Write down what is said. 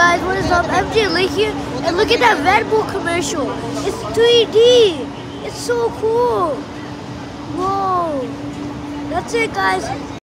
guys, what is up? MJ Lee here, and look at that Red Bull commercial. It's 3D. It's so cool. Whoa. That's it, guys.